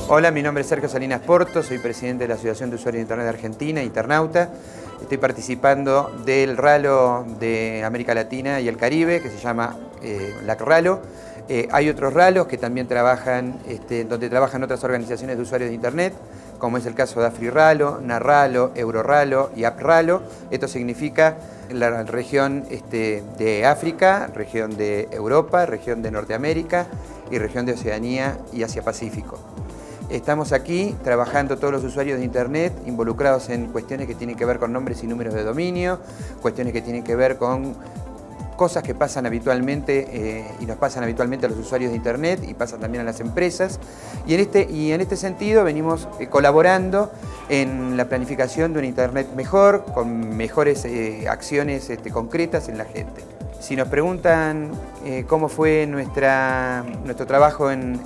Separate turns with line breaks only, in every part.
Hola, mi nombre es Sergio Salinas Porto, soy presidente de la Asociación de Usuarios de Internet de Argentina, Internauta. Estoy participando del Ralo de América Latina y el Caribe, que se llama LAC-RALO. Hay otros ralos que también trabajan, donde trabajan otras organizaciones de usuarios de Internet, como es el caso de AfriRalo, NARRalo, EuroRalo y AppRalo. Esto significa la región de África, región de Europa, región de Norteamérica y región de Oceanía y Asia-Pacífico. Estamos aquí trabajando todos los usuarios de Internet, involucrados en cuestiones que tienen que ver con nombres y números de dominio, cuestiones que tienen que ver con cosas que pasan habitualmente y nos pasan habitualmente a los usuarios de Internet y pasan también a las empresas. Y en este sentido venimos colaborando en la planificación de un Internet mejor, con mejores acciones concretas en la gente. Si nos preguntan cómo fue nuestro trabajo en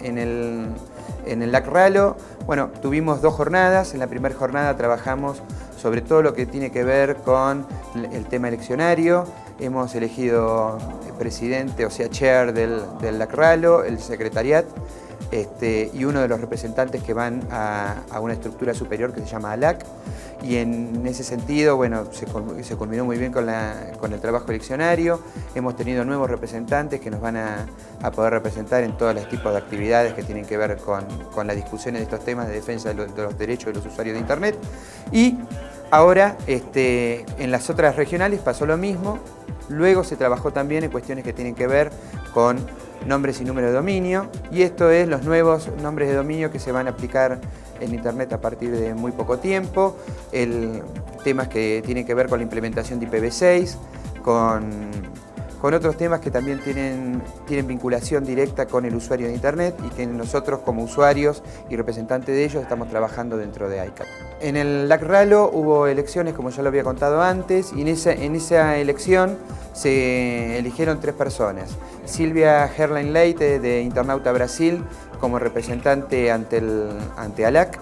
el LAC-RALO, bueno, tuvimos 2 jornadas. En la primera jornada trabajamos sobre todo lo que tiene que ver con el tema eleccionario. Hemos elegido presidente, o sea, chair del LAC-RALO, el secretariat, y uno de los representantes que van a una estructura superior que se llama ALAC. Y en ese sentido, bueno, se culminó muy bien con el trabajo eleccionario. Hemos tenido nuevos representantes que nos van a poder representar en todos los tipos de actividades que tienen que ver con las discusiones de estos temas de defensa de los derechos de los usuarios de Internet. Y ahora, en las otras regionales pasó lo mismo. Luego se trabajó también en cuestiones que tienen que ver con nombres y números de dominio, y esto es los nuevos nombres de dominio que se van a aplicar en Internet a partir de muy poco tiempo, temas que tienen que ver con la implementación de IPv6, con otros temas que también tienen vinculación directa con el usuario de Internet y que nosotros como usuarios y representantes de ellos estamos trabajando dentro de ICANN. En el LAC-RALO hubo elecciones, como ya lo había contado antes, y en esa elección se eligieron 3 personas. Silvia Herlein Leite de Internauta Brasil como representante ante ALAC,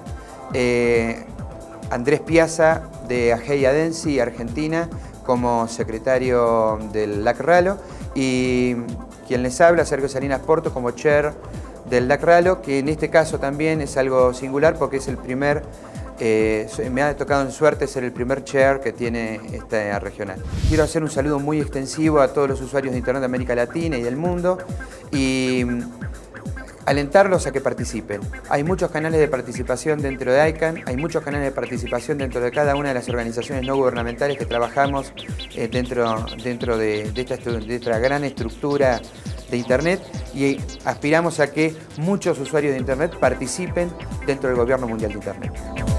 Andrés Piazza de Agei Adensi, Argentina, como secretario del LAC-RALO, y quien les habla, Sergio Salinas Porto, como chair del LAC-RALO, que en este caso también es algo singular porque es el primer, me ha tocado en suerte ser el primer chair que tiene esta regional. Quiero hacer un saludo muy extensivo a todos los usuarios de Internet de América Latina y del mundo y alentarlos a que participen. Hay muchos canales de participación dentro de ICANN, hay muchos canales de participación dentro de cada una de las organizaciones no gubernamentales que trabajamos dentro de esta gran estructura de Internet, y aspiramos a que muchos usuarios de Internet participen dentro del Gobierno Mundial de Internet.